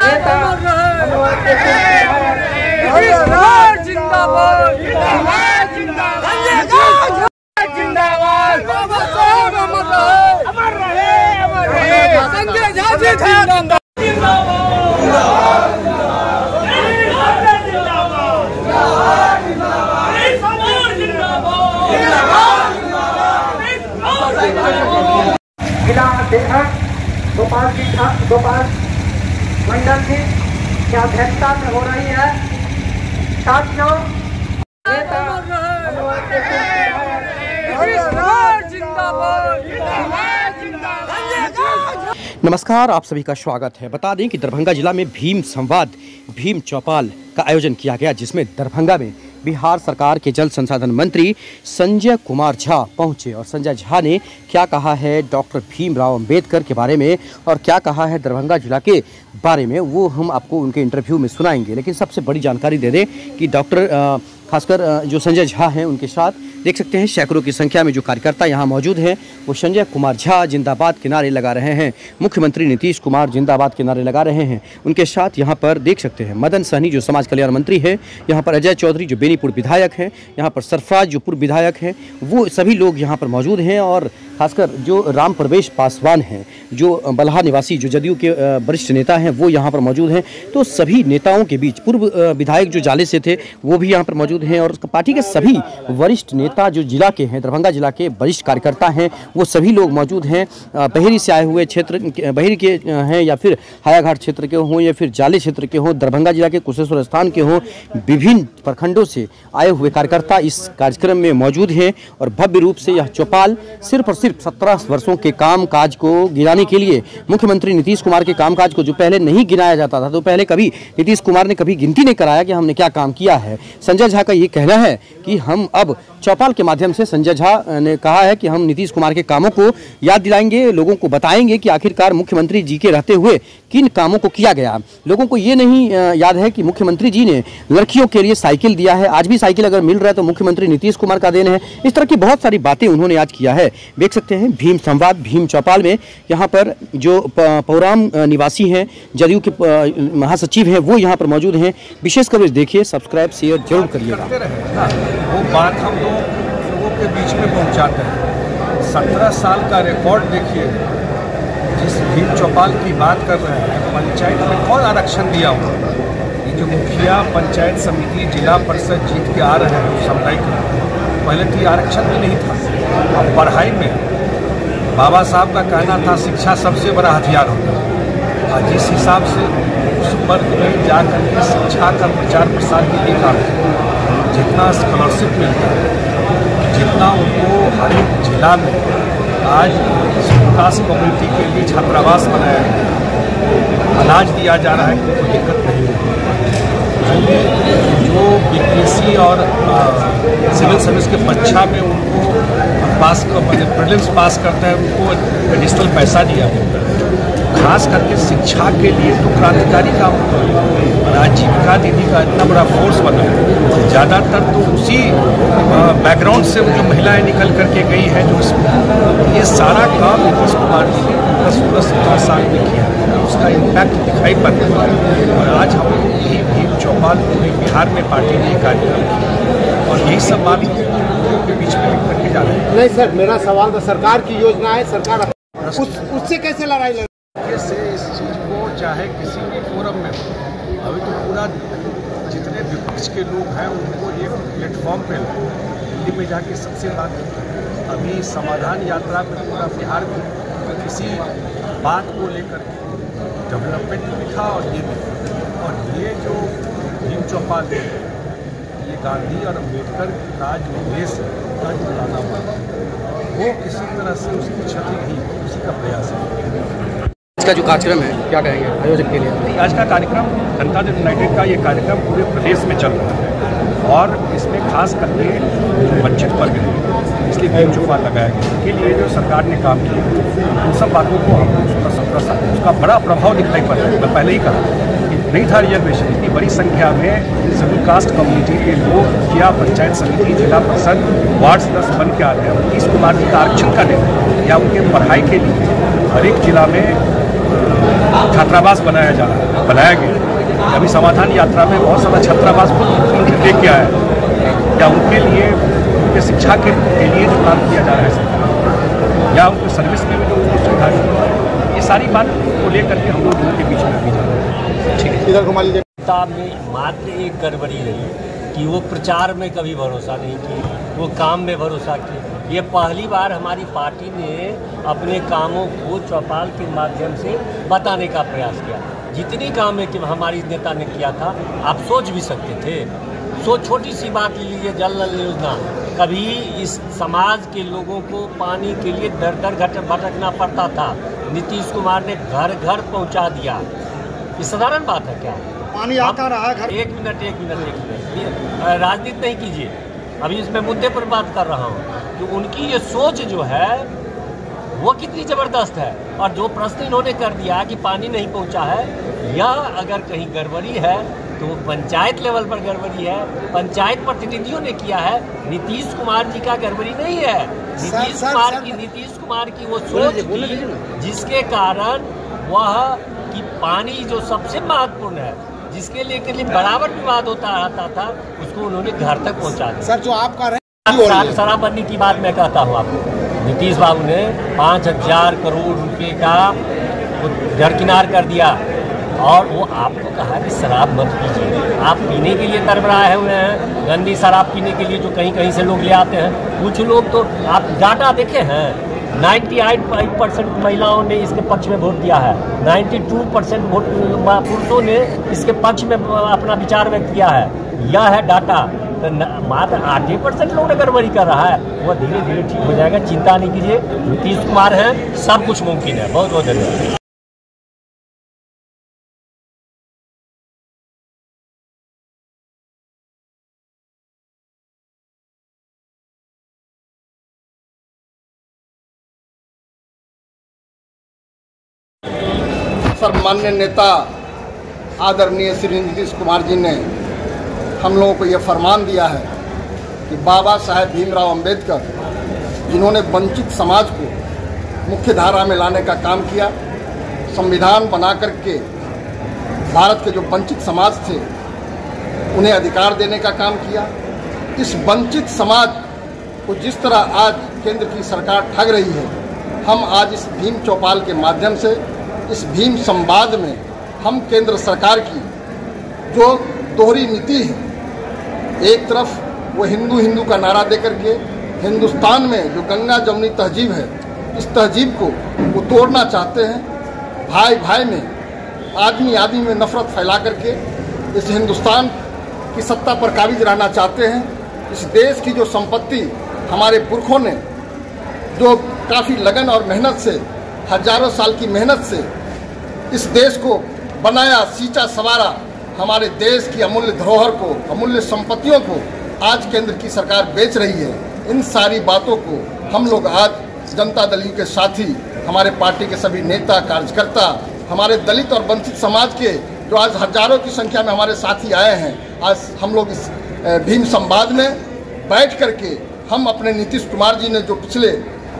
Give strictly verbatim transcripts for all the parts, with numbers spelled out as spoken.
जिला अध्यक्ष गोपाल जी गोपाल मंडल जी की अध्यक्षता में हो रही है। साथियों, नमस्कार, आप सभी का स्वागत है। बता दें कि दरभंगा जिला में भीम संवाद भीम चौपाल का आयोजन किया गया, जिसमें दरभंगा में बिहार सरकार के जल संसाधन मंत्री संजय कुमार झा पहुंचे और संजय झा ने क्या कहा है डॉक्टर भीमराव अंबेडकर के बारे में और क्या कहा है दरभंगा जिला के बारे में, वो हम आपको उनके इंटरव्यू में सुनाएंगे। लेकिन सबसे बड़ी जानकारी दे दें कि डॉक्टर खासकर जो संजय झा हैं उनके साथ देख सकते हैं सैकड़ों की संख्या में जो कार्यकर्ता यहाँ मौजूद हैं, वो संजय कुमार झा जिंदाबाद के नारे लगा रहे हैं, मुख्यमंत्री नीतीश कुमार जिंदाबाद के नारे लगा रहे हैं। उनके साथ यहाँ पर देख सकते हैं मदन सहनी जो समाज कल्याण मंत्री है, यहाँ पर अजय चौधरी जो बेनीपुर विधायक हैं, यहाँ पर सरफराज जो पूर्व विधायक हैं, वो सभी लोग यहाँ पर मौजूद हैं। और खासकर जो राम प्रवेश पासवान हैं, जो बलहा निवासी जो जदयू के वरिष्ठ नेता हैं, वो यहाँ पर मौजूद हैं। तो सभी नेताओं के बीच पूर्व विधायक जो जाले से थे वो भी यहाँ पर मौजूद हैं और पार्टी के सभी वरिष्ठ नेता जो जिला के हैं, दरभंगा जिला के वरिष्ठ कार्यकर्ता हैं, वो सभी लोग मौजूद हैं। बहेरी से आए हुए क्षेत्र बहेरी के हैं या फिर हायाघाट क्षेत्र के हों या फिर जाले क्षेत्र के हों, दरभंगा जिला के कुशेश्वर स्थान के हों, विभिन्न प्रखंडों से आए हुए कार्यकर्ता इस कार्यक्रम में मौजूद हैं। और भव्य रूप से यह चौपाल सिर्फ और सिर्फ सत्रह वर्षों के काम काज को गिनाने के लिए, मुख्यमंत्री नीतीश कुमार के कामकाज को जो पहले नहीं गिनाया जाता था, तो पहले कभी नीतीश कुमार ने कभी गिनती नहीं कराया कि हमने क्या काम किया है। संजय झा का ये कहना है कि हम अब चौपाल के माध्यम से, संजय झा ने कहा है कि हम नीतीश कुमार के कामों को याद दिलाएंगे, लोगों को बताएंगे कि आखिरकार मुख्यमंत्री जी के रहते हुए किन कामों को किया गया। लोगों को ये नहीं याद है कि मुख्यमंत्री जी ने लड़कियों के लिए साइकिल दिया है, आज भी साइकिल अगर मिल रहा है तो मुख्यमंत्री नीतीश कुमार का देन है। इस तरह की बहुत सारी बातें उन्होंने आज किया है। देख सकते हैं भीम संवाद भीम चौपाल में यहाँ पर जो पौराम निवासी हैं, जदयू के महासचिव हैं, वो यहाँ पर मौजूद हैं। विशेष कवरेज देखिए, सब्सक्राइब शेयर जरूर करिएगा। वो बात हम लोगों के बीच में पहुँचाते हैं। सत्रह साल का रिकॉर्ड देखिए, जिस भीम चौपाल की बात कर रहे हैं, पंचायत में कौन आरक्षण दिया हुआ? ये जो मुखिया पंचायत समिति जिला परिषद जीत के आ रहे हैं सामुदायिक, पहले तो आरक्षण भी नहीं था। अब पढ़ाई में बाबा साहब का कहना था शिक्षा सबसे बड़ा हथियार होता है, और जिस हिसाब से उस वर्ग में जाकर के शिक्षा का प्रचार प्रसार के लिए काम जितना स्कॉलरशिप मिलता है, जितना उनको हर एक जिला में आज विकास कम्युनिटी के लिए छात्रावास बनाया है, अनाज दिया जा रहा है, कोई दिक्कत नहीं है। जो बीपीएससी और सिविल सर्विस के परीक्षा में उनको पास प्रीलिम्स पास करते हैं, उनको एडिशनल पैसा दिया जाता है। खास करके शिक्षा के लिए तो क्रांतिकारी काम होता है। और आजीविका दीदी का इतना बड़ा फोर्स बना है, ज़्यादातर तो उसी बैकग्राउंड से जो महिलाएं निकल करके गई हैं, जो ये सारा काम नीतीश कुमार जी ने दस सोलह सत्रह साल में किया, उसका इम्पैक्ट दिखाई पड़ रहा है। और आज हम यही भीम चौपाल पूरे बिहार में पार्टी ने कार्यक्रम किया और यही सब बात के बीच में करके जा रहे हैं। नहीं सर, मेरा सवाल तो सरकार की योजना है, सरकार उस, उससे कैसे लड़ाई लड़ कैसे इस चीज़ को, चाहे किसी भी फोरम में, अभी तो पूरा जितने विपक्ष के लोग हैं उनको एक प्लेटफॉर्म पे दिल्ली में जाके सबसे बात की। अभी समाधान यात्रा में पूरा बिहार में किसी बात को लेकर डेवलपमेंट भी था और ये भी, और ये जो भीम चौपाल है, ये गांधी और अम्बेडकर का जो देश का जो लाना हुआ, वो किसी तरह से उसकी क्षति नहीं, उसी का प्रयास है। इसका जो कार्यक्रम है, क्या कहेंगे आयोजक के लिए? आज का कार्यक्रम जनता दल यूनाइटेड का ये कार्यक्रम पूरे प्रदेश में चल रहा है और इसमें खास करके वंचित वर्ग है, इसलिए भीम चौपाल लगाया गया। इसके लिए जो सरकार ने काम किया, उन सब बातों को हम उसका सत्रह साल उसका बड़ा प्रभाव दिखाई पड़ रहा है। मैं पहले ही कहा कि नहीं था रिजर्वेशन, इतनी बड़ी संख्या में शेड्यूल कास्ट कम्युनिटी के लोग मुखिया पंचायत समिति जिला परिषद वार्ड सदस्य बन के आ रहे हैं। नीतीश कुमार जी का आरक्षण का निर्णय या उनके पढ़ाई के लिए हर एक जिला में छात्रावास बनाया जा रहा है, बनाया गया। अभी समाधान यात्रा में बहुत सारा छात्रावास को मुख्यमंत्री लेके आया है, या उनके लिए उनके शिक्षा के, के लिए जो काम किया जा रहा है सरकार, या उनके सर्विस में भी जो सुविधा है, ये सारी बात को लेकर के हम लोग उनके बीच में अभी जा रहे हैं। ठीक है, इधर घुमा लीजिए। में मात्र एक गड़बड़ी रही कि वो प्रचार में कभी भरोसा नहीं की, वो काम में भरोसा की। ये पहली बार हमारी पार्टी ने अपने कामों को चौपाल के माध्यम से बताने का प्रयास किया। जितनी काम है कि हमारी नेता ने किया था, आप सोच भी सकते थे। सो छोटी सी बात ले लीजिए, जल नल योजना। कभी इस समाज के लोगों को पानी के लिए दर दर घट भटकना पड़ता था, नीतीश कुमार ने घर घर पहुंचा दिया। ये साधारण बात है क्या? पानी आता रहा घर। एक मिनट एक मिनट एक मिनट राजनीति नहीं कीजिए, अभी इसमें मुद्दे पर बात कर रहा हूँ कि उनकी ये सोच जो है वो कितनी ज़बरदस्त है। और जो प्रश्न इन्होंने कर दिया कि पानी नहीं पहुँचा है, या अगर कहीं गड़बड़ी है तो वो पंचायत लेवल पर गड़बड़ी है, पंचायत प्रतिनिधियों ने किया है। नीतीश कुमार जी का गड़बड़ी नहीं है, नीतीश कुमार की नीतीश कुमार की वो सोच थी जिसके कारण वह कि पानी जो सबसे महत्वपूर्ण है, जिसके लिए के लिए बराबर विवाद होता रहता था, उसको उन्होंने घर तक पहुंचा दिया। सर, जो आप कह रहे हैं शराबबंदी की बात मैं कहता हूं आपको, नीतीश बाबू ने पाँच हजार करोड़ रुपए का दरकिनार कर दिया, और वो आपको कहा कि शराब मत पीजिए। आप पीने के लिए तरबराए हुए हैं, गंदी शराब पीने के लिए जो कहीं कहीं से लोग ले आते हैं। कुछ लोग तो आप डाटा देखे हैं, अट्ठानवे परसेंट महिलाओं ने इसके पक्ष में वोट दिया है, बानवे परसेंट वोट पुरुषों ने इसके पक्ष में अपना विचार व्यक्त किया है। यह है डाटा। तो मात्र आठ परसेंट लोगों ने गड़बड़ी कर रहा है, वह धीरे धीरे ठीक हो जाएगा, चिंता नहीं कीजिए। नीतीश कुमार हैं, सब कुछ मुमकिन है। बहुत बहुत धन्यवाद। सम्मान्य नेता आदरणीय श्री नीतीश कुमार जी ने हम लोगों को ये फरमान दिया है कि बाबा साहेब भीमराव अंबेडकर, जिन्होंने वंचित समाज को मुख्य धारा में लाने का काम किया, संविधान बना करके भारत के जो वंचित समाज थे उन्हें अधिकार देने का काम किया। इस वंचित समाज को जिस तरह आज केंद्र की सरकार ठग रही है, हम आज इस भीम चौपाल के माध्यम से, इस भीम संवाद में हम केंद्र सरकार की जो दोहरी नीति है, एक तरफ वो हिंदू हिंदू का नारा देकर के हिंदुस्तान में जो गंगा जमुनी तहजीब है, इस तहजीब को वो तोड़ना चाहते हैं। भाई भाई में, आदमी आदमी में नफरत फैला करके इस हिंदुस्तान की सत्ता पर काबिज रहना चाहते हैं। इस देश की जो संपत्ति हमारे पुरखों ने जो काफ़ी लगन और मेहनत से, हजारों साल की मेहनत से इस देश को बनाया, सींचा, सवारा, हमारे देश की अमूल्य धरोहर को, अमूल्य संपत्तियों को आज केंद्र की सरकार बेच रही है। इन सारी बातों को हम लोग आज जनता दल के साथी, हमारे पार्टी के सभी नेता, कार्यकर्ता, हमारे दलित और वंचित समाज के जो आज हजारों की संख्या में हमारे साथी आए हैं, आज हम लोग इस भीम संवाद में बैठ करके हम अपने नीतीश कुमार जी ने जो पिछले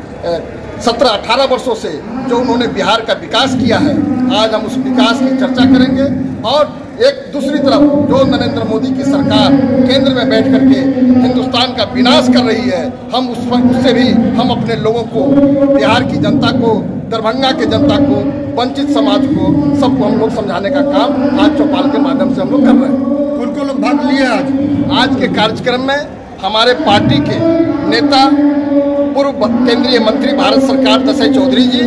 सत्रह अठारह वर्षों से जो उन्होंने बिहार का विकास किया है, आज हम उस विकास की चर्चा करेंगे। और एक दूसरी तरफ जो नरेंद्र मोदी की सरकार केंद्र में बैठ करके हिंदुस्तान का विनाश कर रही है, हम उस पर उससे भी हम अपने लोगों को, बिहार की जनता को, दरभंगा के जनता को, वंचित समाज को, सबको हम लोग समझाने का काम आज चौपाल के माध्यम से हम लोग कर रहे हैं। कौन कौन लोग भाग लिए आज आज के कार्यक्रम में हमारे पार्टी के नेता, पूर्व केंद्रीय मंत्री भारत सरकार दशरथ चौधरी जी,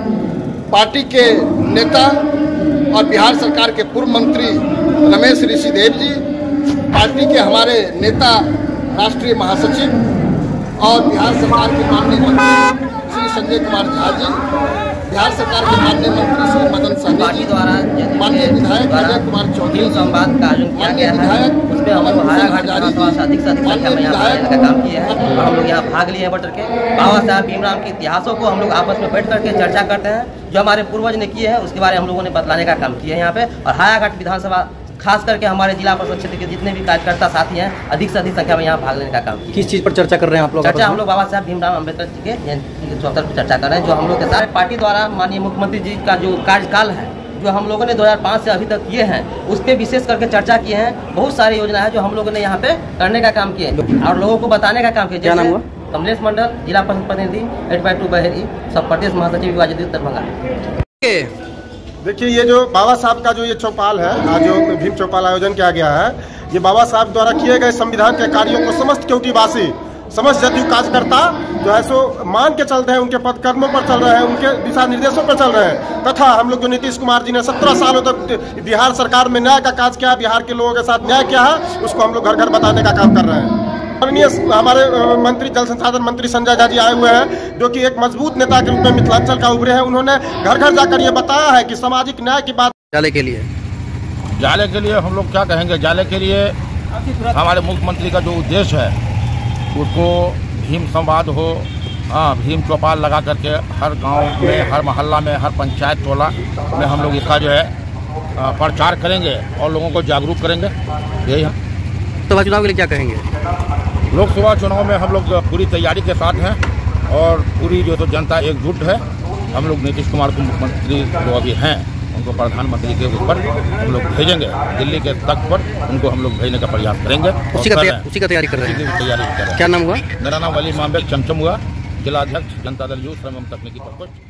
पार्टी के नेता और बिहार सरकार के पूर्व मंत्री रमेश ऋषिदेव जी, पार्टी के हमारे नेता राष्ट्रीय महासचिव और बिहार सरकार के माननीय मंत्री श्री संजय कुमार झा जी, बिहार सरकार के माननीय मंत्री श्री मदन सहनी जी द्वारा माननीय विधायक अजय कुमार चौधरी संवाद का आयोजन किया गया है। उसमें हम लोग हायाघाट विधानसभा से अधिक से अधिक संख्या में यहाँ का काम किया है और हम लोग यहाँ भाग लिए हैं बढ़ के। बाबा साहब भीमराव के इतिहासों को हम लोग आपस में बैठ करके चर्चा करते हैं, जो हमारे पूर्वज ने किए हैं उसके बारे में हम लोगों ने बतलाने का काम किया है यहाँ पे। और हायाघाट विधानसभा खास करके हमारे जिला परिषद क्षेत्र के जितने भी कार्यकर्ता साथी हैं, अधिक से अधिक संख्या में यहाँ भाग लेने का काम किया। किस चीज़ पर चर्चा कर रहे हैं आप लोग? चर्चा हम लोग बाबा साहब भीमराव अम्बेडकर जी के चौहत्तर पर चर्चा कर रहे हैं, जो हम लोग के साथ पार्टी द्वारा माननीय मुख्यमंत्री जी का जो कार्यकाल है जो हम लोगों ने दो हज़ार पाँच से अभी तक किए हैं उस पर विशेष करके चर्चा किए हैं। बहुत सारी योजना है जो हम लोगों ने यहाँ पे करने का काम किए और लोगों को बताने का काम किया। क्या नाम हुआ? कमलेश मंडल, जिला परिषद प्रतिनिधि, एट बाई टू बहेरी, सब प्रदेश महासचिव विभाजित दरभंगा। देखिए, ये जो बाबा साहब का जो ये चौपाल है, आज जो भीम चौपाल आयोजन किया गया है, ये बाबा साहब द्वारा किए गए संविधान के कार्यों को समस्त केवटीवासी, समस्त जदयू कार्यकर्ता जो है सो मान के चल रहे हैं, उनके पद कर्मों पर चल रहे हैं, उनके दिशा निर्देशों पर चल रहे हैं। तथा हम लोग जो नीतीश कुमार जी ने सत्रह सालों तक बिहार सरकार में न्याय का काज किया, बिहार के लोगों के साथ न्याय किया है, उसको हम लोग घर घर बताने का काम कर रहे हैं। माननीय हमारे मंत्री जल संसाधन मंत्री संजय झा जी आए हुए हैं, जो कि एक मजबूत नेता के रूप में मिथिलांचल का उभरे हैं। उन्होंने घर घर जाकर ये बताया है कि सामाजिक न्याय की बात। जाले के लिए जाले के लिए हम लोग क्या कहेंगे, जाले के लिए हमारे मुख्यमंत्री का जो उद्देश्य है उसको भीम संवाद हो, हाँ भीम चौपाल लगा करके हर गांव में, हर मोहल्ला में, हर पंचायत टोला में हम लोग इसका जो है प्रचार करेंगे और लोगों को जागरूक करेंगे। यही है। लोकसभा चुनाव के लिए क्या कहेंगे? लोकसभा चुनाव में हम लोग पूरी तैयारी के साथ हैं और पूरी जो तो जनता एकजुट है। हम लोग नीतीश कुमार को मुख्यमंत्री जो अभी हैं उनको प्रधानमंत्री के ऊपर हम लोग भेजेंगे, दिल्ली के तक पर उनको हम लोग भेजने का प्रयास करेंगे। उसी का तैयारी उसी का तैयारी कर रहे हैं तैयारी कर रहे हैं। क्या नाम हुआ? मेरा नाम वली मामबेक चमचम हुआ, जिला अध्यक्ष जनता दल यूथ श्रम एवं तकनीकी प्रकोष्ठ।